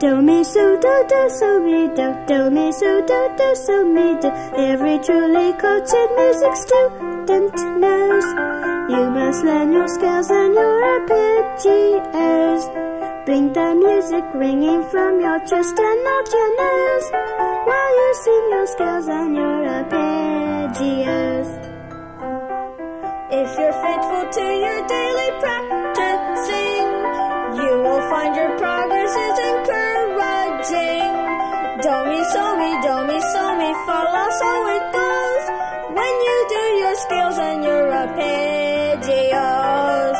Do mi so mi do mi so mi do. Every truly cultured music student knows you must learn your scales and your arpeggios. Bring the music ringing from your chest and not your nose, while you sing your scales and your arpeggios. If you're faithful to your daily practicing, you will find your progress is encouraging. Do mi so mi fa la, so it goes when you do your scales and your arpeggios.